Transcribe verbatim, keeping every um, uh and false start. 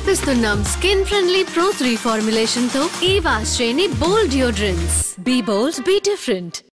సమర్పిస్తున్నాం skin friendly pro three formulation తో ఈ wash చేయని bold deodorants. Be bold, be different.